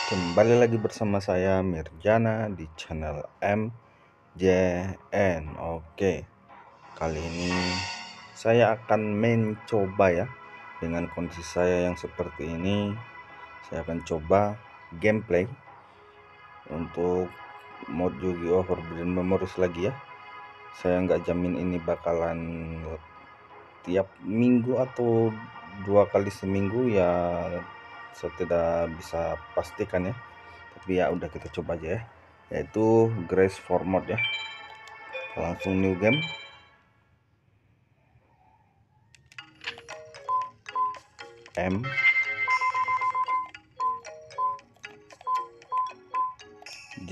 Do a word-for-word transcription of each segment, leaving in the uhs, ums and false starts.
Kembali lagi bersama saya Mirjana di channel M J N. Oke, kali ini saya akan mencoba ya, dengan kondisi saya yang seperti ini. Saya akan coba gameplay untuk mod Yu-Gi-Oh! Forbidden Memories lagi ya. Saya nggak jamin ini bakalan tiap minggu atau dua kali seminggu ya, saya tidak bisa pastikan ya, tapi ya udah kita coba aja ya, yaitu Grace for Mod ya. Langsung new game. M J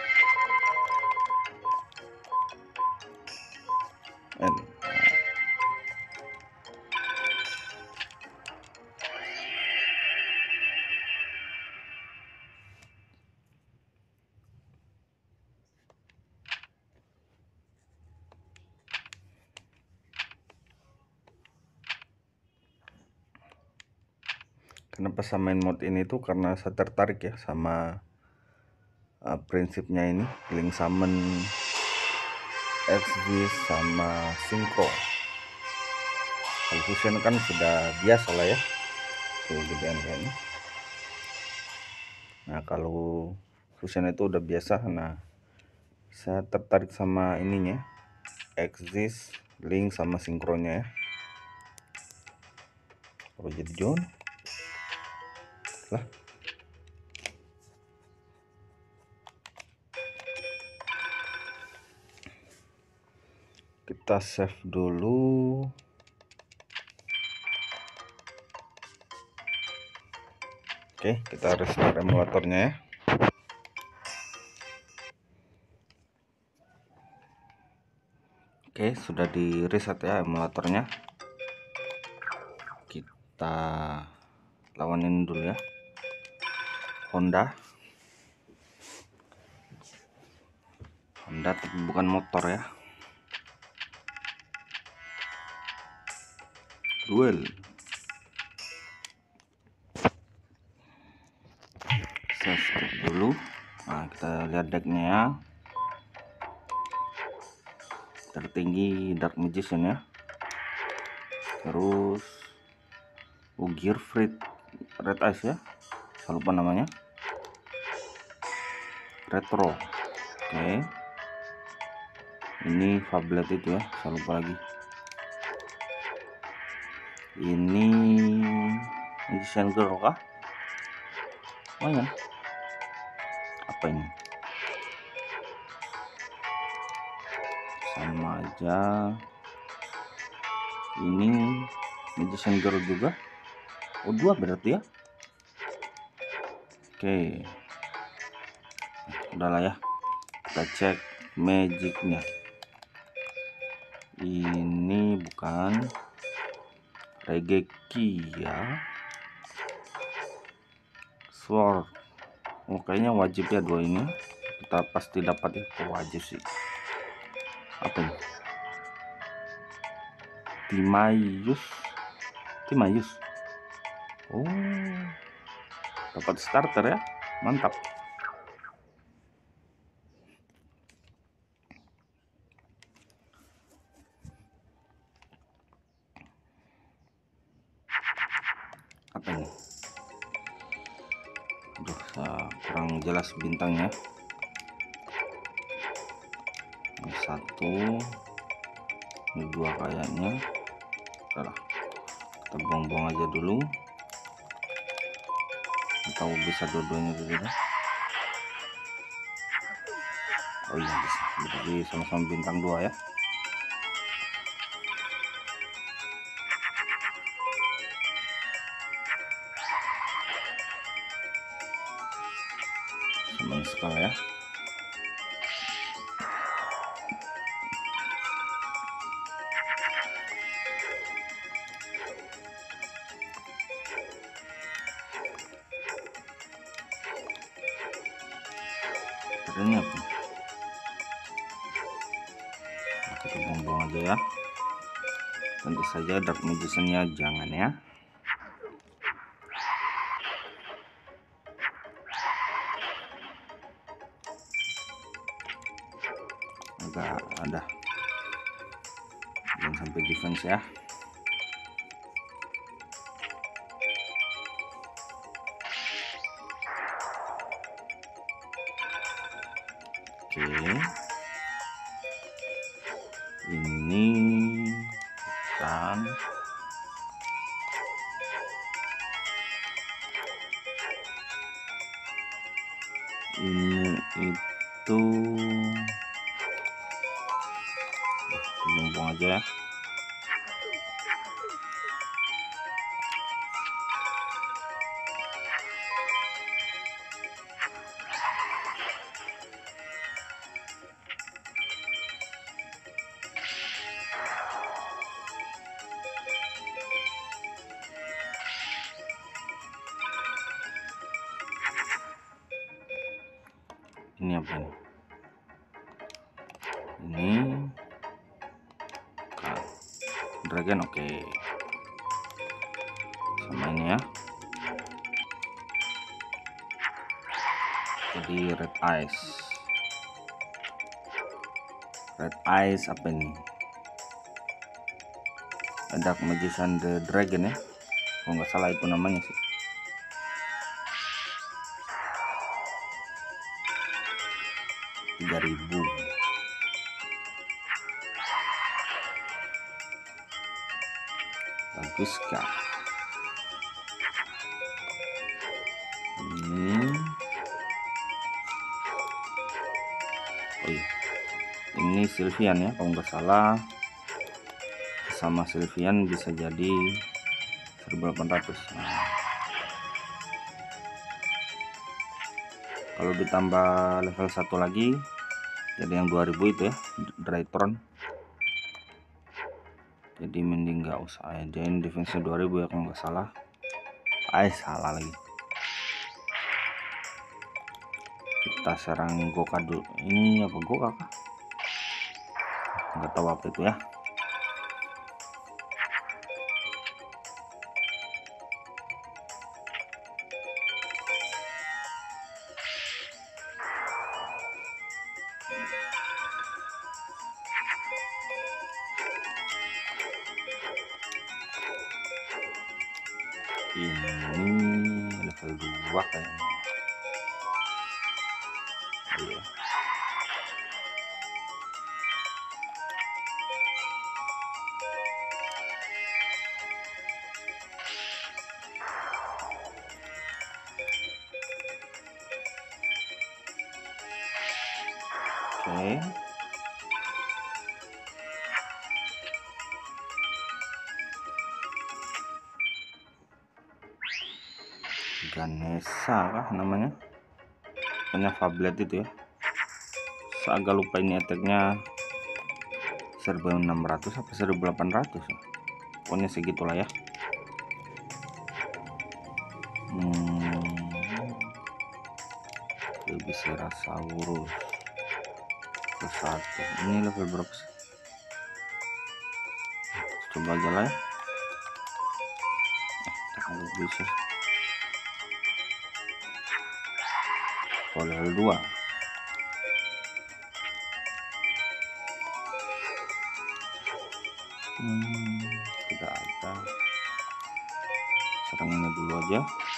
N. Kenapa saya main mod ini tuh karena saya tertarik ya sama uh, prinsipnya ini, link summon, X-Vis sama Synchro. Kalau fusion kan sudah biasa lah ya, tuh gedean kayaknya. Nah kalau fusion itu udah biasa. Nah saya tertarik sama ininya, X-Vis, link sama sinkronnya ya. Oh jadi John lah. Kita save dulu. Oke, kita restart emulatornya ya. Oke, sudah di reset ya emulatornya. Kita lawanin dulu ya, Honda. Honda tapi bukan motor ya. Duel. Saya skip dulu. Nah kita lihat decknya ya. Tertinggi Dark Magician ya. Terus Ugir Frit Red Ice ya, saya lupa namanya. Retro. Oke, ini Fablet itu ya, saya lupa lagi. Ini Magician Girl kah? Oh ya, apa ini? Sama aja. Ini Magician Girl juga. Oh dua berarti ya. Oke, udahlah ya, kita cek magicnya. Ini bukan Regeki ya. Sword. Oh kayaknya wajib ya dua ini. Kita pasti dapat ya, oh, wajib sih. Apa ini? Timayus. Timayus. Oh, dapat starter ya, mantap. Apa ini? Aduh, kurang jelas bintangnya. Ini satu, ini dua kayaknya. Udah, kita buang-buang aja dulu. Atau bisa dua-duanya dulu deh. Oh iya bisa, jadi sama-sama bintang dua ya. Senang sekali ya. Ini apa? Nah, kita buang-buang aja ya. Tentu saja Dark Magician-nya jangan ya. jaga ada, jangan sampai defense ya. Oke, ini kan ini itu buang aja ya. Ini apa nih? Ini dragon, oke. Okay. Sama ini ya. Jadi red eyes. Red eyes apa ini? Dark Magician the Dragon ya. Kalau nggak salah itu namanya sih. tiga ribu. Bagus kah? Ini. Oh iya. Ini Sylvian ya, kalau nggak salah. Sama Sylvian bisa jadi seribu delapan ratus. Nah, kalau ditambah level satu lagi jadi yang dua ribu itu ya, Drytron. Jadi mending nggak usah ya, jadi defense dua ribu ya kalau nggak salah. Ah, salah lagi. Kita serang Goka dulu. Ini apa, Goka kah? Nggak tahu apa itu ya. Ini level dua kayaknya. Iya. Oke. Ganesha kah namanya? Punya Fablet itu ya. Saya agak lupa ini attack-nya seribu enam ratus apa seribu delapan ratus ya. Pokoknya segitulah ya. Hmm. Lebiserasaurus ke satu. Ini level berapa sih? Coba aja lah ya. Eh, kalau bisa. Oh, level dua. Hmm, tidak ada. Serang ini dulu aja.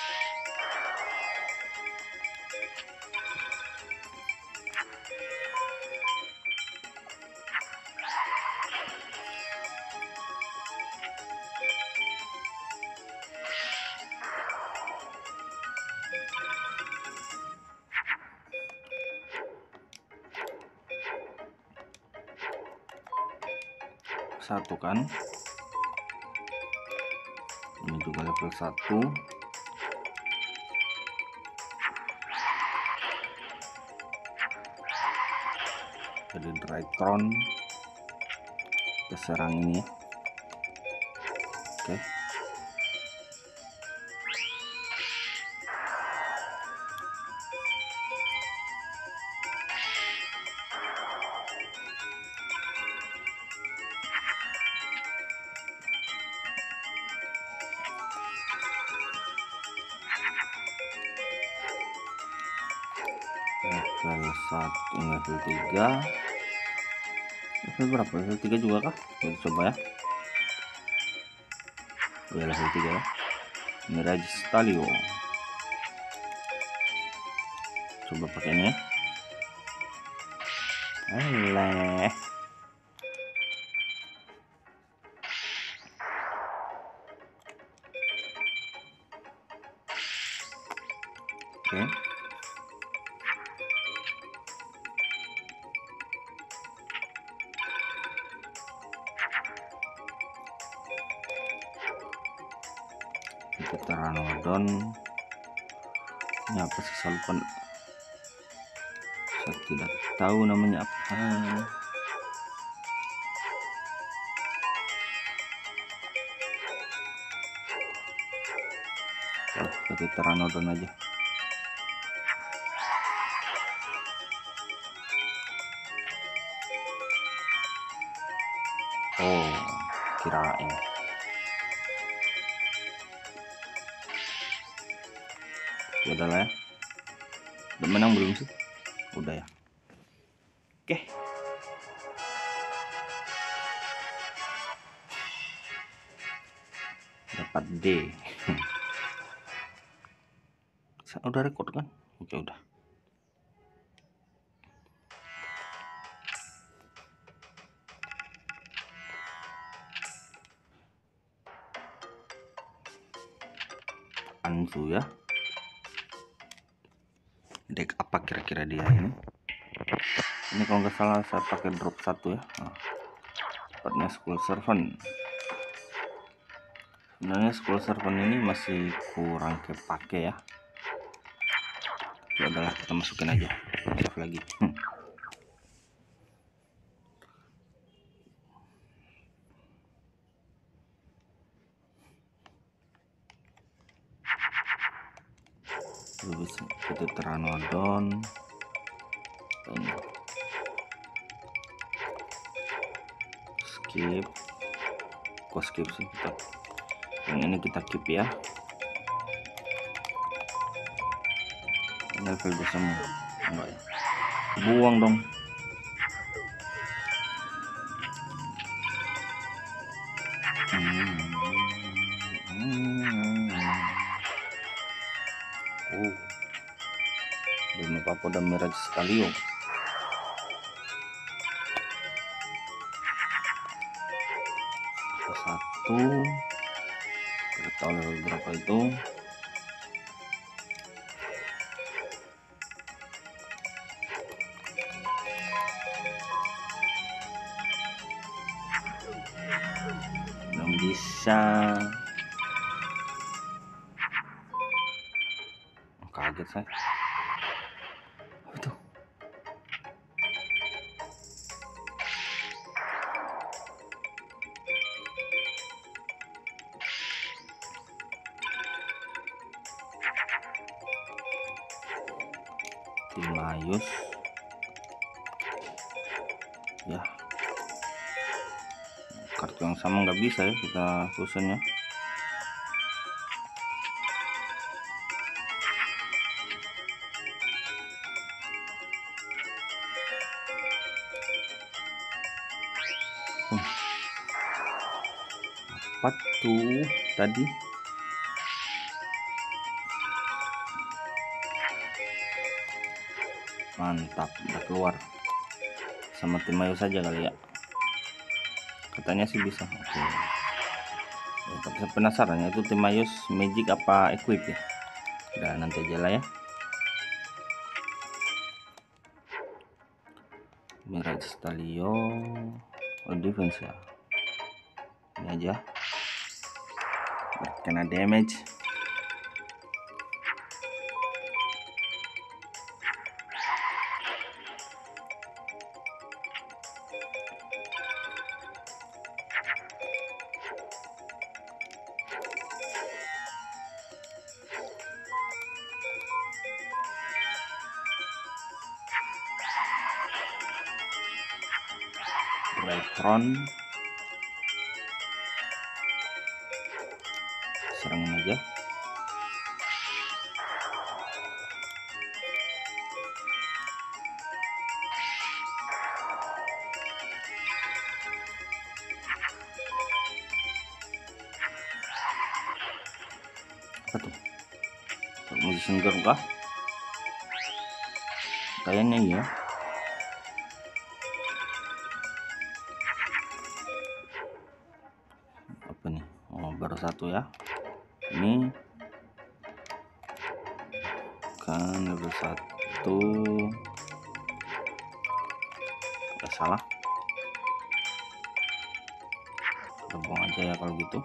Satu kan, ini juga level satu. Jadi Drytron kita serang ini. Oke. Level satu, level tiga. Level berapa? Level tiga juga kah? Kita coba ya. Ya level tiga ya. Mirage Stalio. Coba pakai ini ya. Aleh. Oke. Kita Pteranodon. Ini apa sih, salpan? Saya tidak tahu namanya apa. Oh, kita Pteranodon aja. Oh, kirain. Ya udah lah ya. Udah menang belum sih? Udah ya. Oke. Dapat D. Udah record kan? Oke, udah. Anzu ya. Deck apa kira-kira dia ini? Ini kalau nggak salah saya pakai drop satu ya. Nah, dapatnya School Servant. Sebenarnya School Servant ini masih kurang kepake ya. Ya udahlah, kita masukin aja. Save lagi. Hmm. Bisa kita Pteranodon. Ini. Skip. Kok skip sih kita. Yang ini kita keep ya. Level dua semua. Enggak ya. Buang dong. Hmm. Hmm. Oh. Belum apa-apa, udah Mirage Stalio. Satu. Kita tahu level berapa itu. Belum bisa. Kaget saya. Itu. Timaeus. Ya. Kartu yang sama nggak bisa ya kita susunnya. Hmm. Apa tuh tadi? Mantap, udah keluar. Sama Timaeus saja kali ya. Katanya sih bisa. Oke. Ya, tapi saya penasaran ya, itu Timaeus magic apa equip ya? Udah nanti aja lah ya. Mirage Stalio. Oh, defense ya. Ini aja. Kena damage. Retron. Serangin aja. Apa tuh? Magician Girl kah? Kayaknya iya. Apa nih? Oh, baru satu ya. Ini kan level satu. Nggak salah. Kita buang aja ya kalau gitu.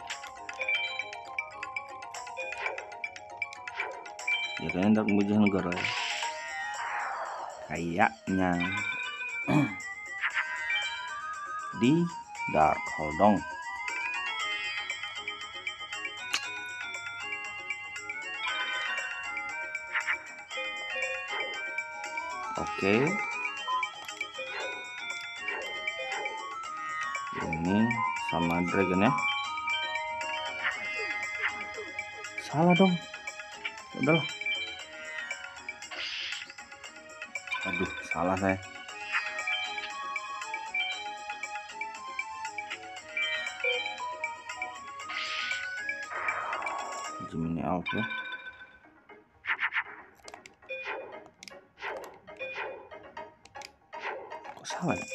Ya kayaknya Dark Magician Girl ya. Kayaknya di Dark Holdong. Oke, ini sama dragon ya. Salah dong, udahlah. Aduh, salah saya. Gemini Elf ya. Kok salah ya?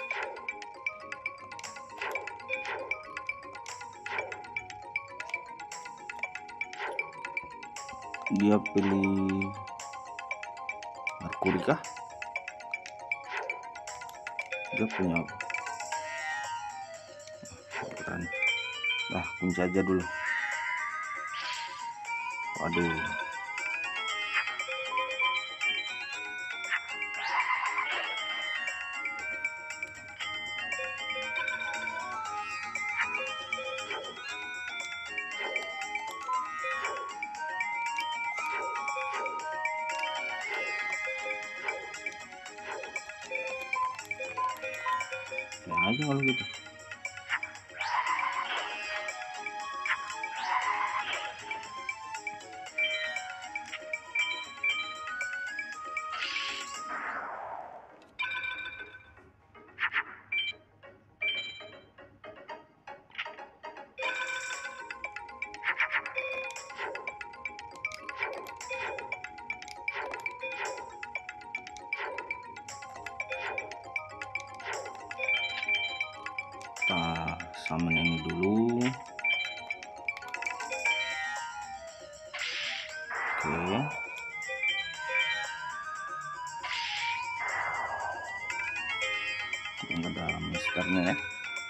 Dia pilih Mercury kah? Dia punya apa? Keren. Nah, kunci aja dulu. Waduh. Ya aja kalau gitu. Kita summon ini dulu. Oke. Kita ke dalam misternya ya.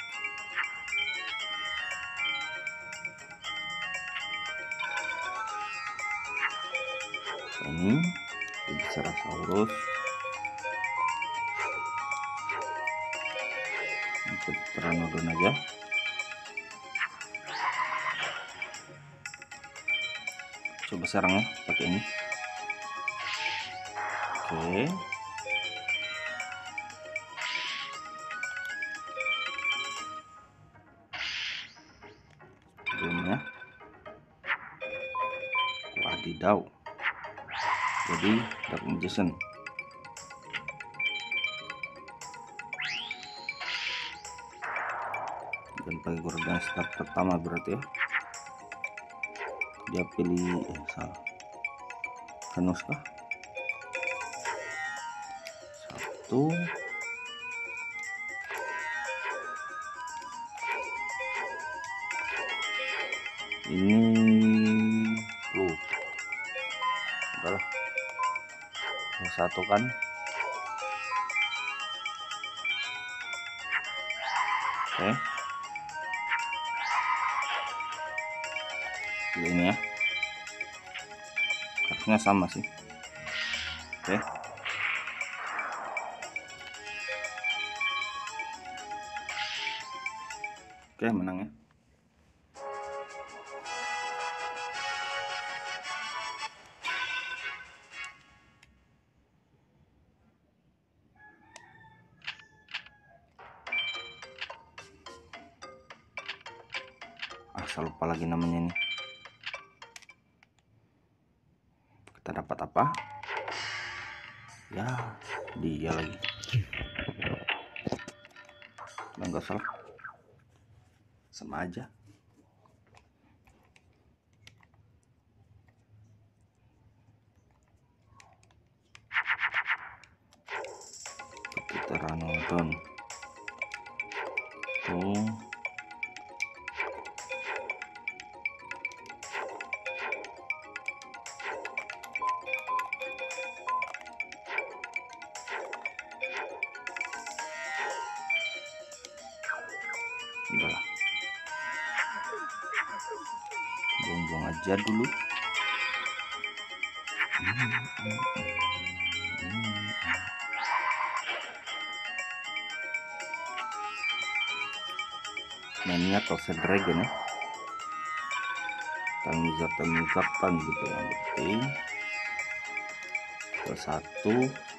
Ini Triceratops. Untuk Pteranodon aja. Coba serang ya pakai ini. Oke. Sebelumnya. Wadidaw. Jadi Dark Magician. Dan pakai Gorgon start pertama berarti ya. Dia pilih eh salah. Venus kah? Satu. Ini lu. Udahlah. Satu kan. Oke. Ini ya. Harusnya sama sih. Oke. Oke, menang ya. Ah, saya lupa lagi namanya nih. Kita dapat apa? Ya, dia lagi. Enggak salah. Sama aja. Pteranodon tuh. Udah, buang-buang aja dulu. Mainnya Toxic Dragon ya, tangizap tangizapkan gitu yang penting. Ke satu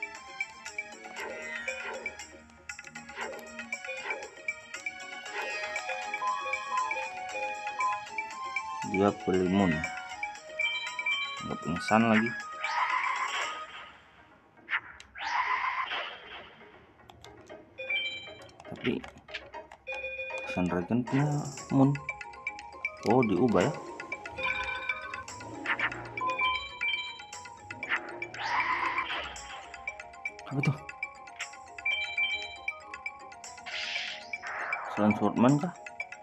dia pelimun, nggak pingsan lagi. Tapi Dragon punya moon. Oh, diubah ya. Apa tuh? Selain Swordman kah?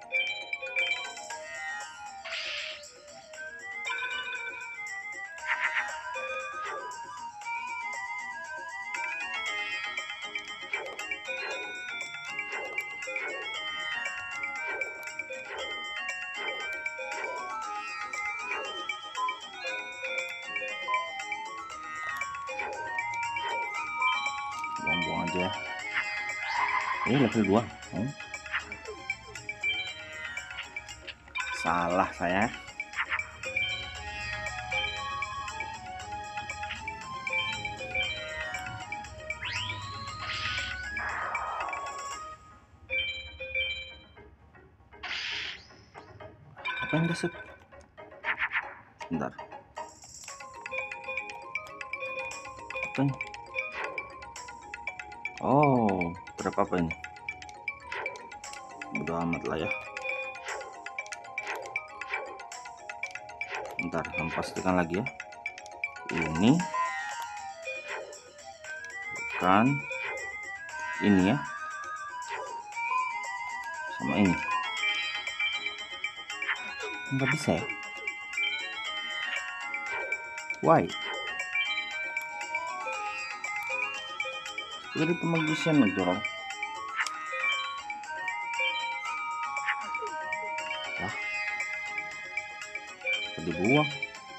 Buang-buang aja ya. Ini level dua. Hmm. Salah saya. Apa yang dasar? Bentar. Apa ini? Oh, berapa apa ini? Bodo amat lah ya. Bentar, saya pastikan lagi ya. Ini bukan ini ya, sama ini nggak bisa ya. Why? Jadi pemagisan ngedorong. Wah, dibuang.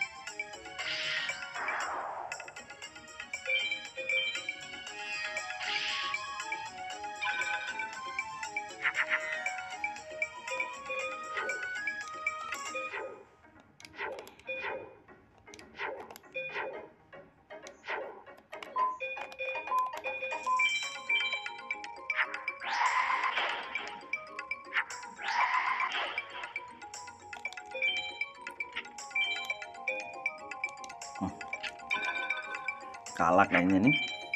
Hmm. Kalah kayaknya nih.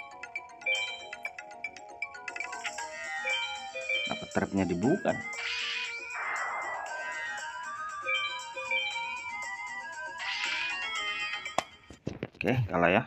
Apa trapnya dibuka? Oke, kalah ya.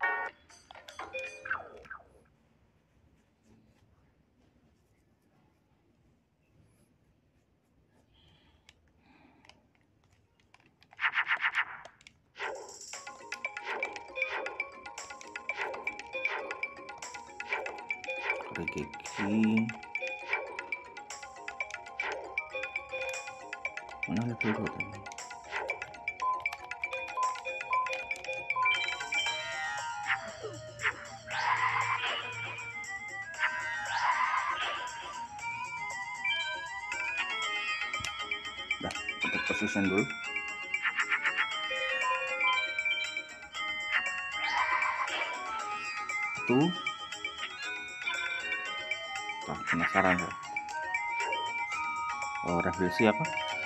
Gigi mana level dua tadi? Dah, untuk position dulu. Tuh, ah, penasaran ya. Oh, revisi apa?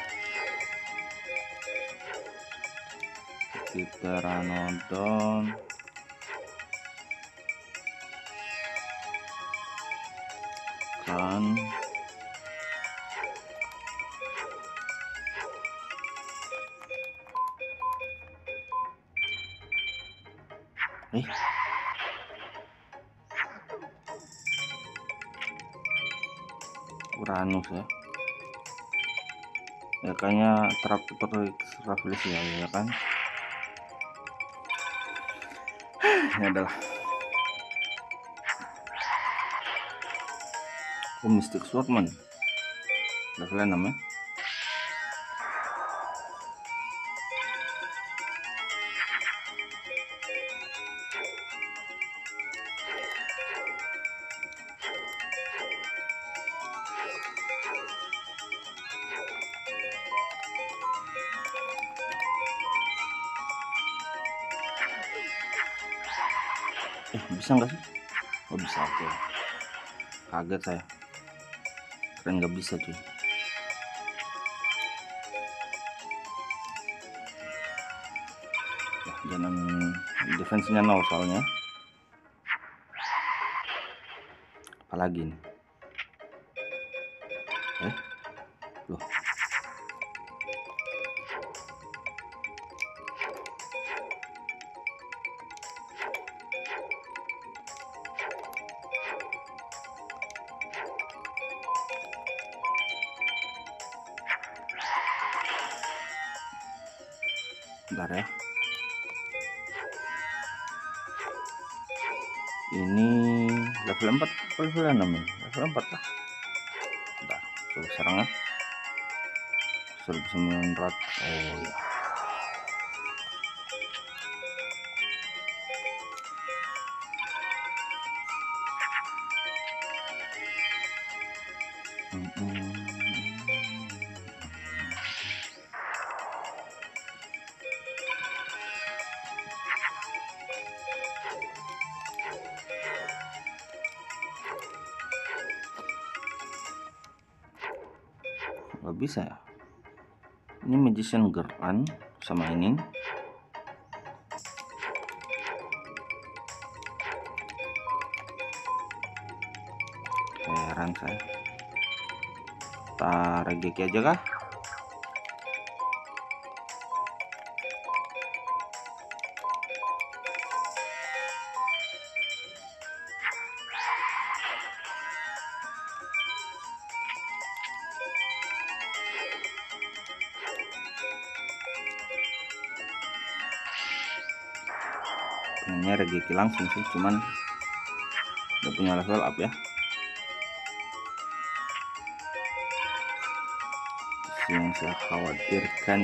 Pteranodon kan eh Uranus ya. Ya kayaknya Travelers ya, ya kan. Ini adalah oh, Mystic Swordman level enam ya. Eh bisa nggak sih? Oh bisa, oke okay. Kaget saya, keren nggak bisa cuy. Ya, jangan defense-nya nol soalnya. Apalagi nih eh loh, bentar ya, ini level empat level enam ya? Level empat lah. Bentar, suruh serangan suruh sembilan ratus. Oh ya, hmm, hmm. Nggak bisa ya, ini Magician Girl kan sama ini. Heran saya. Tar Regeki aja kah? Pengennya Regeki langsung sih, cuman udah punya level up ya. Yang saya khawatirkan.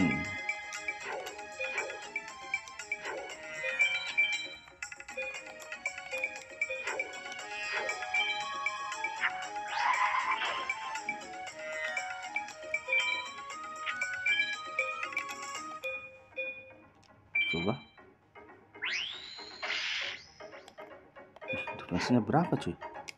Coba defense-nya berapa cuy?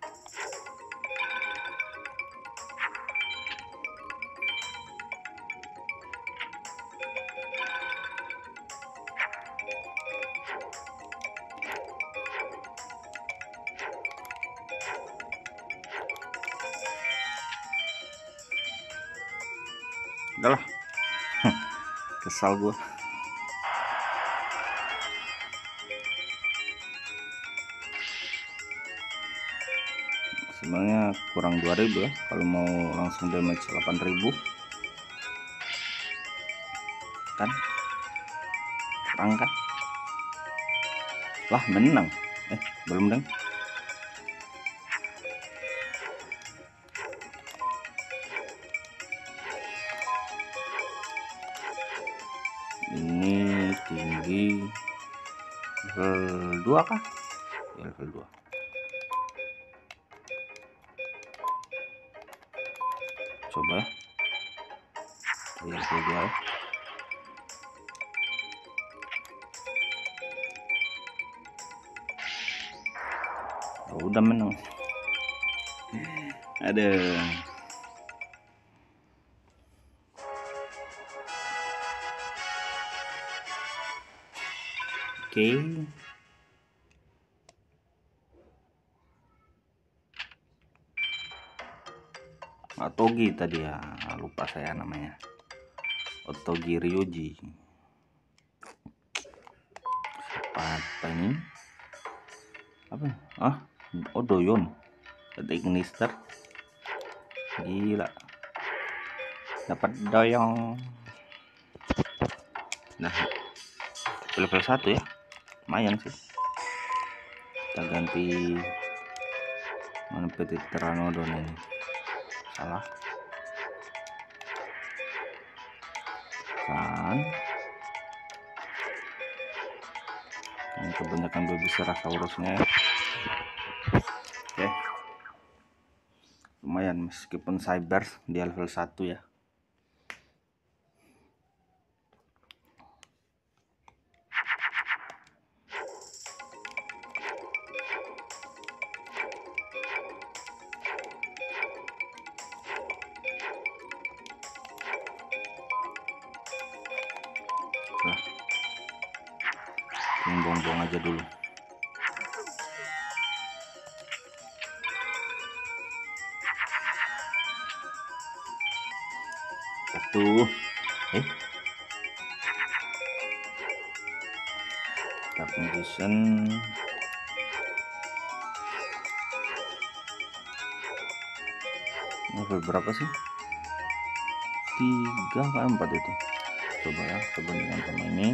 Udah lah. Kesal gua. Sebenarnya kurang dua ribu ya kalau mau langsung damage delapan ribu kan, kurang kan. Wah menang, eh belum deng. Ini tinggi level dua kah ya, level dua. Coba ya, level dua ya. Oh, udah menang. Ada oke okay. Otogi tadi ya, lupa saya namanya. Otogi Ryoji. Apa ini? Apa? Ah, oh Doyon. Ada Ignister. Gila, dapat doyong. Nah, level satu ya, lumayan sih. Kita ganti mana Petit Pteranodon ini, salah kan, ini kebanyakan Babycerathaurusnya ya. Oke, lumayan meskipun cyber di level satu ya. Nah, yang buang-buang aja dulu. Tuh, eh, Dark Magician. Level berapa sih? Tiga ke empat itu. Coba ya, perbandingan sama ini.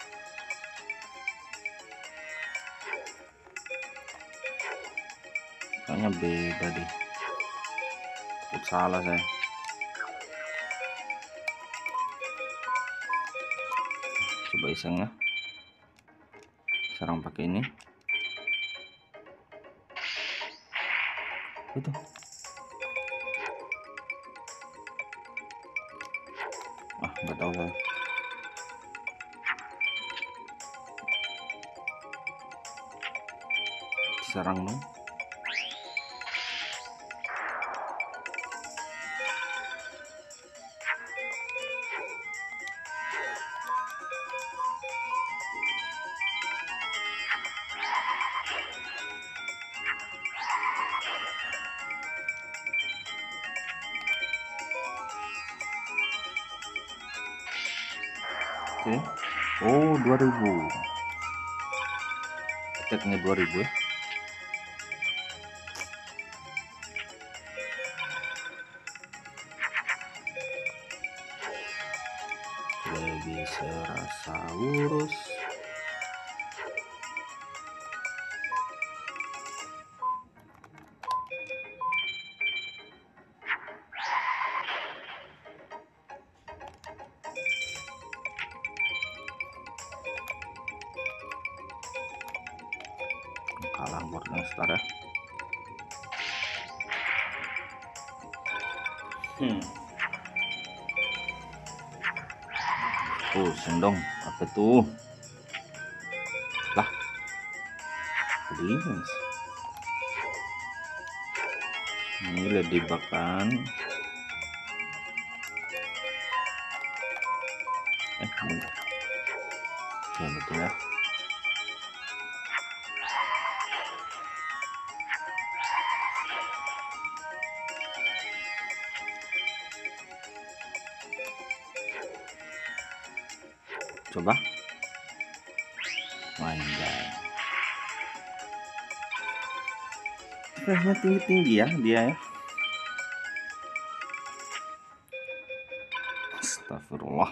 Kayaknya beda deh. Takut salah saya. Coba iseng ya. Serang pakai ini. Itu. Ah, nggak tahu saya. Serang dong. Oke. Oh, dua ribu. Attack-nya dua ribu ya. Babycerathaurus. Kalah Golden Star ya. Hmm. Oh, sendong apa tuh? Lah, Demons. Ini ladybug kan? Eh, bentar. Ya betul ya. Coba. Manjai. Kayaknya tinggi-tinggi ya dia ya. Astagfirullah.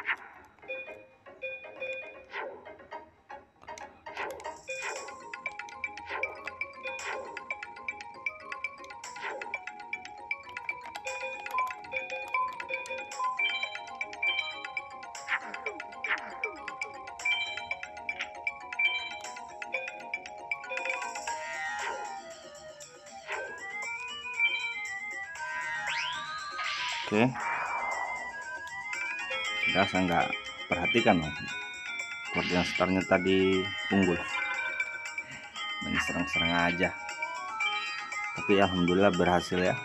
Oke, kita saya nggak perhatikan loh, Golden Star-nya tadi unggul, main serang-serang aja, tapi alhamdulillah berhasil ya.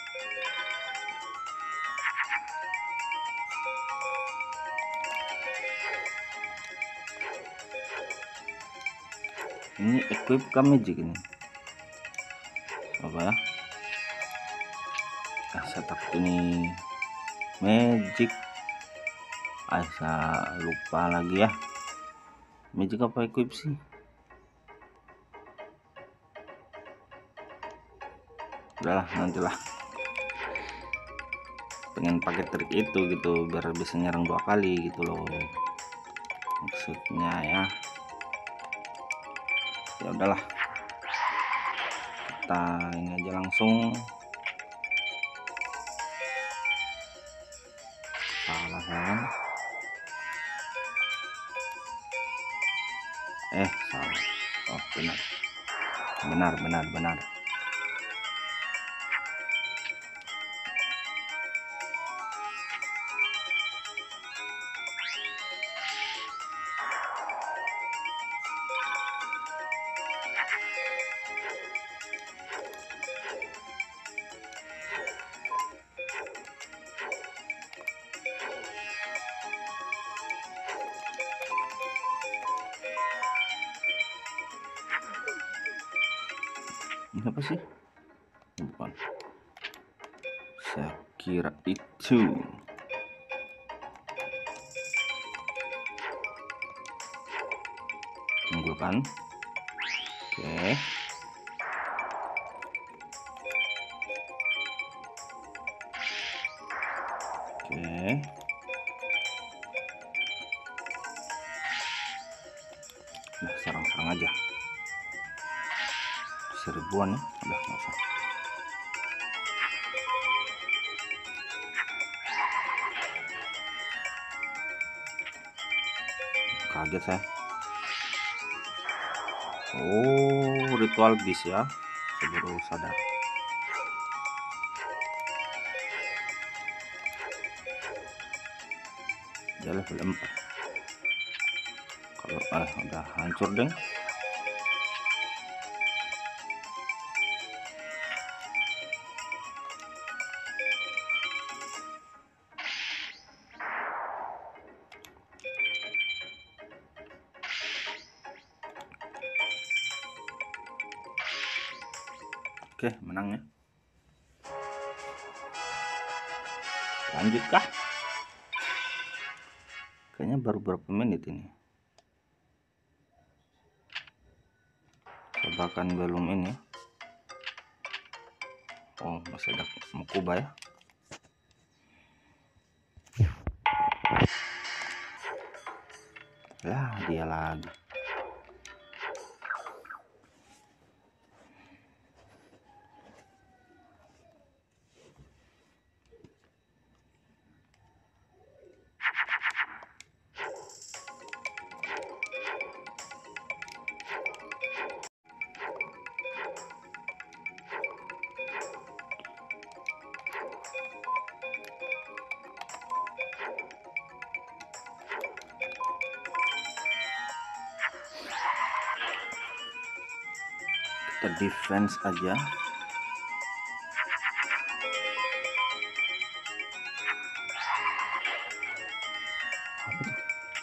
Ini equip ke magic ini apa ya? Ah, saya takut ini magic. Ah, saya lupa lagi ya. Magic apa equip sih? Udahlah, nantilah. pengen pakai trik itu gitu biar bisa nyerang dua kali gitu loh maksudnya ya. Ya udahlah, kita ini aja langsung. Salah kan? Eh salah. Oh benar benar benar benar. Ini apa sih? Bukan, saya kira itu. Unggulkan. Oke. Oke. Nah, serang-serang aja. Seribuan ya, udah nggak usah. Kaget saya. Oh, ritual bis ya, saya baru sadar. Dia level empat. Kalau ah udah hancur deng. Oke, menang ya. Lanjut kah? Kayaknya baru berapa menit ini. Coba kan belum ini. Oh, masih ada Mokuba ya. Ya, dia lagi. Kita defense aja. Apa tuh?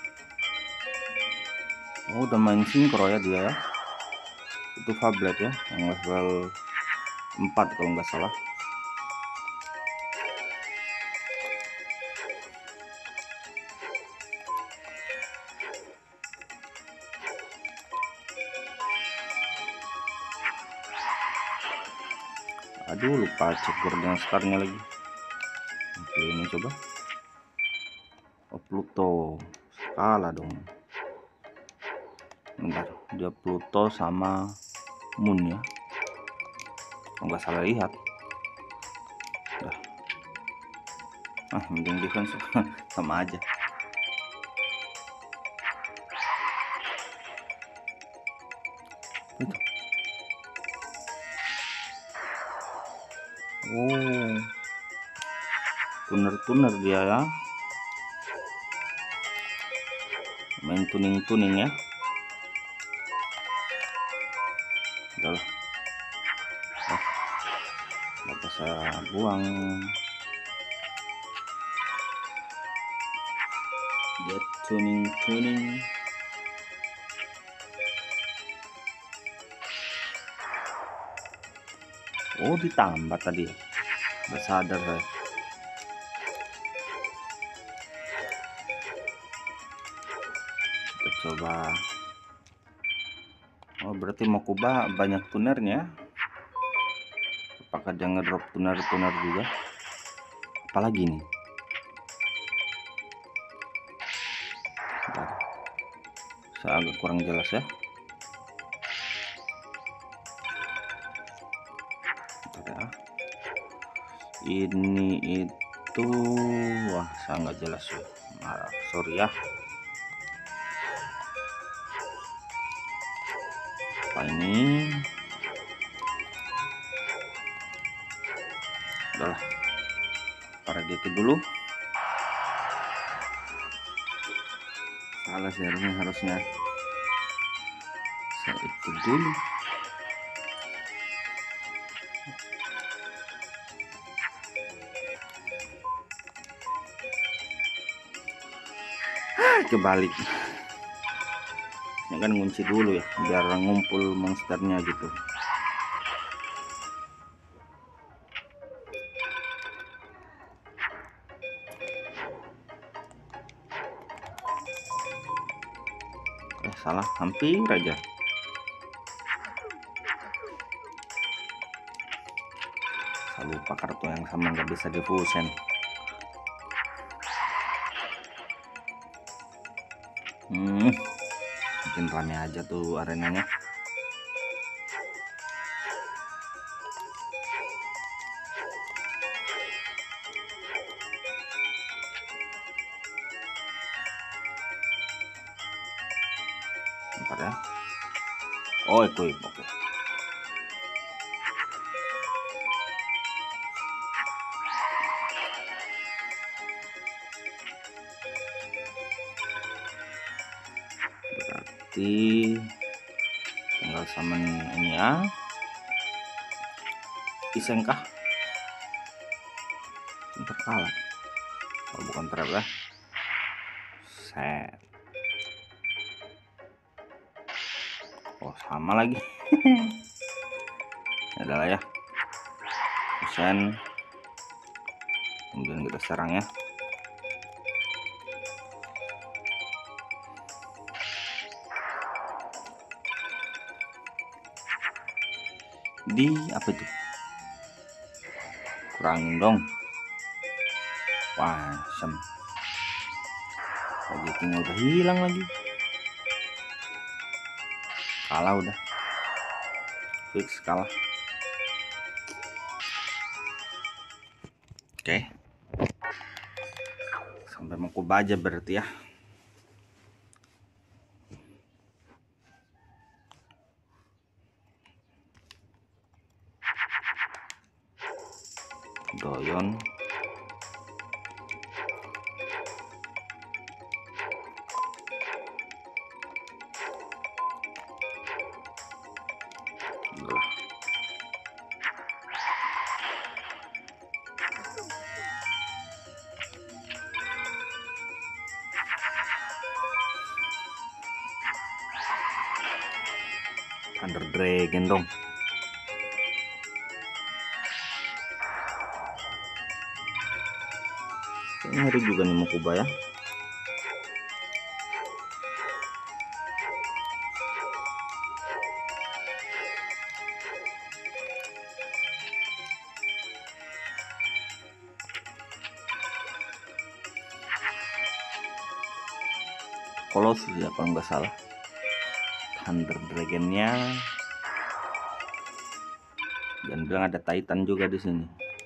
Oh, udah main sinkro ya dia ya. Itu Fablet ya, yang level empat kalau nggak salah. Aduh, lupa cek gorden starnya lagi. Oke, ini coba. Oh, Pluto. Kalah dong. Bentar, dia Pluto sama Moon ya. Kalau nggak salah lihat. Udah. Ah, mending defense sama aja. Itu. Oh, tuner-tuner dia ya, main tuning-tuning ya. Udahlah, oh, apa saya buang dia tuning-tuning. Oh, ditambah tadi ya, nggak sadar saya. Kita coba. Oh, berarti Mokuba banyak tunernya. Apakah dia ngedrop tuner-tuner juga? apalagi nih. Bentar. Saya agak kurang jelas ya. Bentar ya. Ini itu, wah saya nggak jelas ya. Nah, sorry ya. Apa ini? Udahlah, para gitu dulu. Salah sih harusnya harusnya saya itu dulu. Kebalik. Ini kan ngunci dulu ya, biar ngumpul monsternya gitu. Eh salah, hampir aja. Saya lupa kartu yang sama nggak bisa difusen. Hmm, bikin rame aja tuh arenanya. Bentar ya. Oh, equip, oke. Berarti tinggal summon ini ya. Isengkah? Bentar kalah. Oh, bukan trap ya. Set. Oh, sama lagi. Adalah ya. Fusen. Kemudian kita serang ya. Di apa itu? Kurangin dong. Wah, sem. Budgetingnya udah hilang lagi. Kalah udah. Fix kalah. Oke. Sampai mau kubaja berarti ya. Doyon. Belah. Thunder Dragon dong. Ngeri juga nih Mokuba ya. Colossus ya kalau nggak salah. Thunder Dragonnya. Dan bilang ada Titan juga di sini.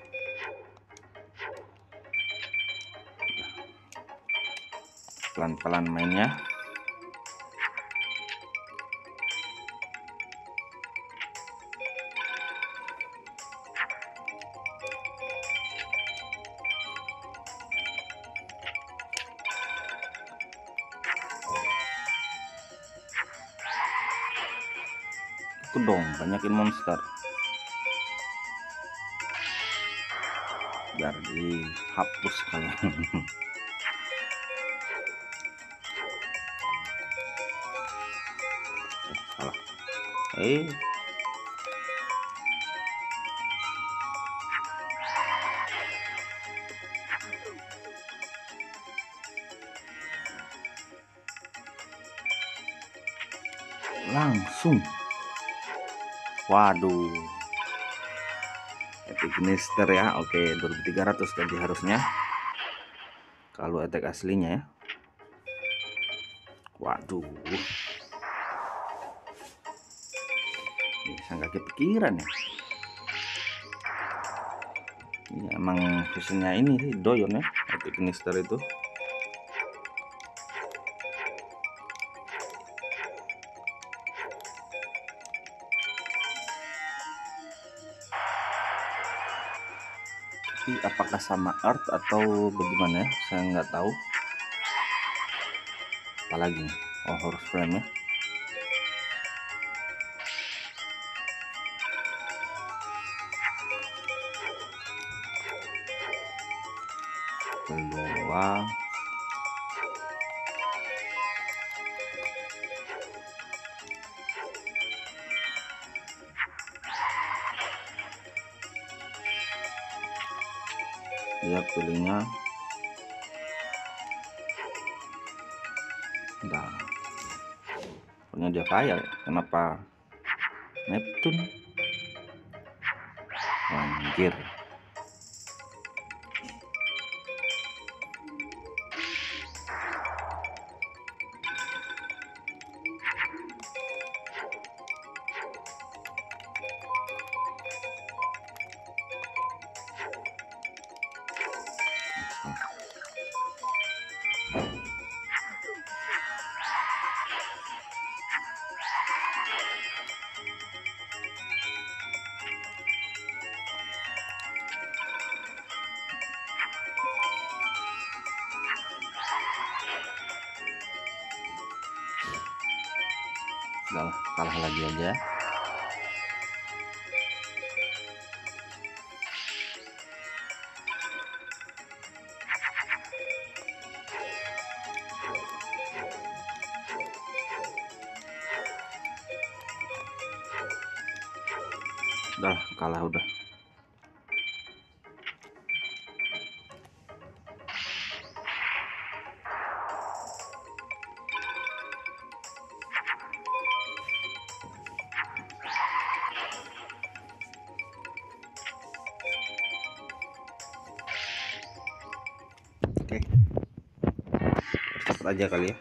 Pelan-pelan mainnya. Itu dong, banyakin monster. Biar dihapus kalian. Salah. Eh. Langsung. Waduh. Epic Gnister ya. Oke, dua ribu tiga ratus tadi harusnya kalau attack aslinya ya. Waduh, bisa nggak kepikiran ya. Ini emang khususnya ini sih doyon ya, Epic Gnister itu. Tapi apakah sama art atau bagaimana ya, saya nggak tahu. Apalagi oh, horse frame ya. Kedua dia pilihnya nah, punya dia kaya ya. Kenapa Neptune anjir. Udah kalah lagi aja. Udah kalah udah. Oke, cepat aja kali ya.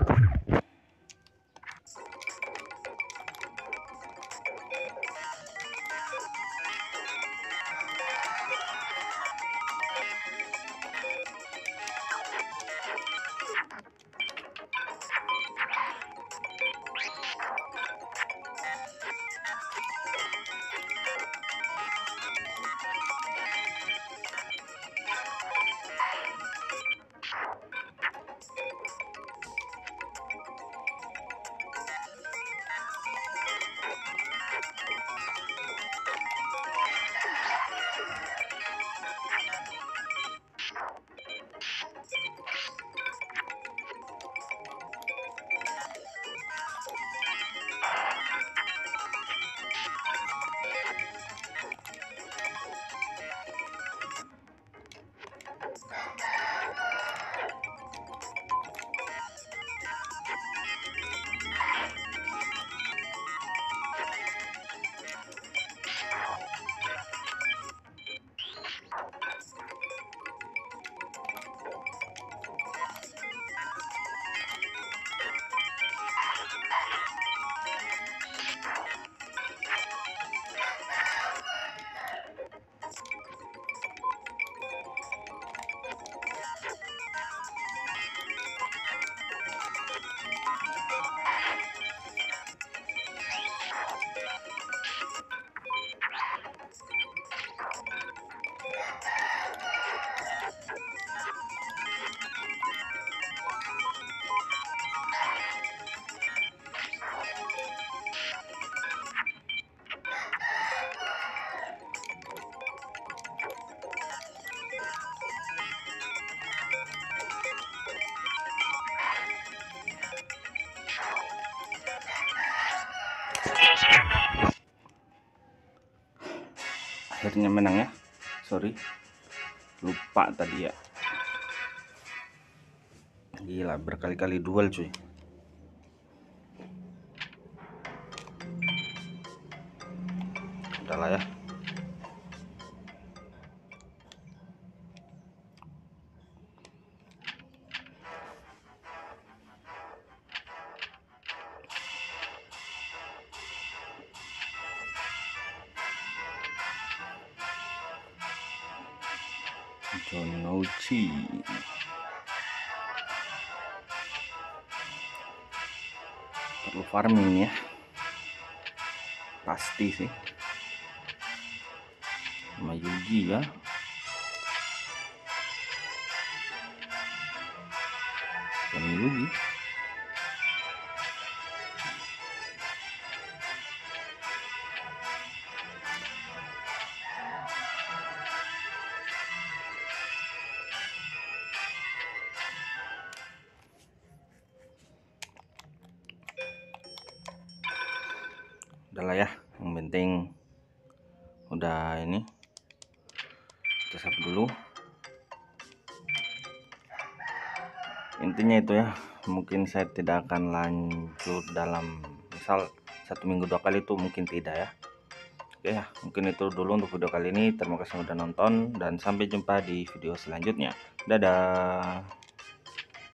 Akhirnya menang ya. Sorry, lupa tadi ya. Gila, berkali-kali duel cuy. Udahlah ya. Jonouchi. Perlu farming ya, pasti sih. Sama Yugi ya. Sama Yugi. Udahlah ya, yang penting udah ini, kita save dulu. Intinya itu ya, mungkin saya tidak akan lanjut dalam misal satu minggu dua kali, itu mungkin tidak ya. Oke ya, mungkin itu dulu untuk video kali ini. Terima kasih sudah nonton dan sampai jumpa di video selanjutnya. Dadah.